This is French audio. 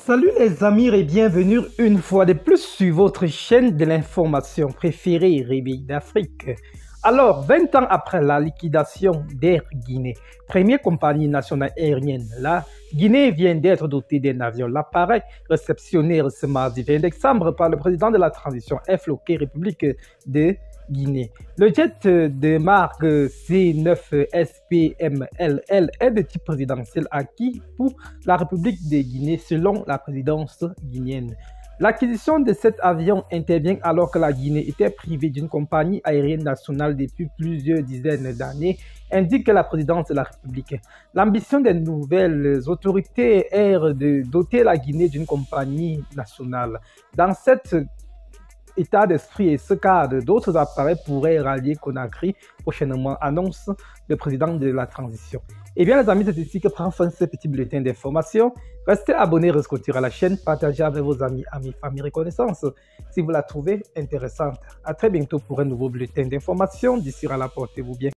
Salut les amis et bienvenue une fois de plus sur votre chaîne de l'information préférée Réveil d'Afrique. Alors, 20 ans après la liquidation d'Air Guinée, première compagnie nationale aérienne, la Guinée vient d'être dotée d'un avion. L'appareil réceptionné ce mardi 20 décembre par le président de la transition FLOK République de Guinée. Le jet de marque C9SPMLL est de type présidentiel acquis pour la République de Guinée selon la présidence guinéenne. L'acquisition de cet avion intervient alors que la Guinée était privée d'une compagnie aérienne nationale depuis plusieurs dizaines d'années, indique la présidence de la République. L'ambition des nouvelles autorités est de doter la Guinée d'une compagnie nationale. Dans cet état d'esprit et ce cadre, d'autres appareils pourraient rallier Conakry prochainement, annonce le président de la transition. Et bien les amis, c'est ici que prend fin ce petit bulletin d'information. Restez abonnés, rescottir à la chaîne, partagez avec vos amis, famille, connaissances si vous la trouvez intéressante. À très bientôt pour un nouveau bulletin d'information. D'ici là, portez-vous bien.